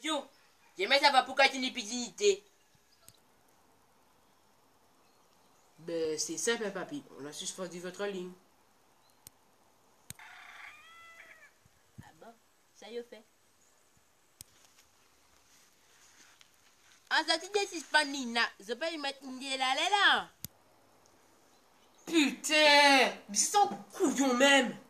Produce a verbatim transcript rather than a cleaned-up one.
Yo, j'aimais ça va pour qu'à une pitinité. Ben, c'est simple, hein, papy. On a suspendu votre ligne. Ah bon, ça y est fait. En sortie de suspendina, je peux y mettre une là là. Putain! Ils sont couillons même!